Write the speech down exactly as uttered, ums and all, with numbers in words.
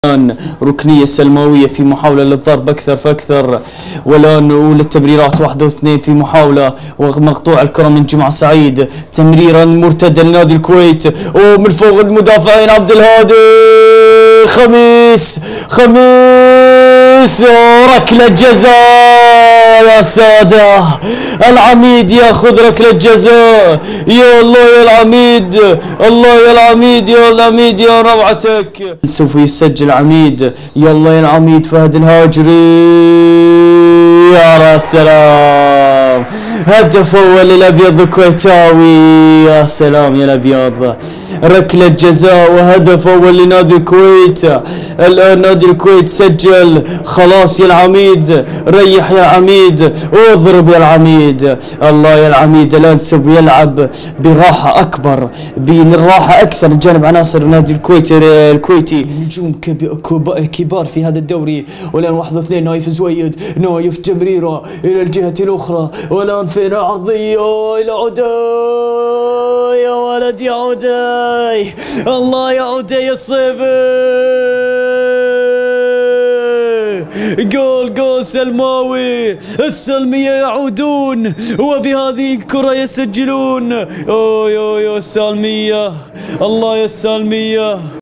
الآن ركنية سلماوية في محاولة للضرب أكثر فأكثر، والآن أولى التمريرات واحدة واثنين في محاولة ومقطوع الكرة من جمعة سعيد. تمريرا مرتدة لنادي الكويت ومن فوق المدافعين عبد الهادي خميس خميس وركلة جزاء يا سادة. العميد ياخذ ركلة جزاء. يا الله يا العميد، الله يا العميد، يا العميد يا روعتك. سوف يسجل عميد. يلا يا العميد فهد الهاجري. يا سلام، هدف اول للابيض الكويتاوي. يا سلام يا الابيض، ركلة جزاء وهدف اول لنادي الكويت. الان نادي الكويت سجل. خلاص يا العميد، ريح يا عميد واضرب يا العميد. الله يا العميد، الان سوف يلعب براحة اكبر، بالراحة اكثر جانب عناصر نادي الكويت الكويتي. نجوم كبار في هذا الدوري. والان واحد اثنين، نايف زويد، نايف تمريره الى الجهة الاخرى، والان فين عرضية الى عدي. يا ولد يا عدي، الله يا عدي يا الصيبي. جول جول سلماوي. السلمية يعودون وبهذه الكرة يسجلون. اوه يا السالمية، الله يا السالمية.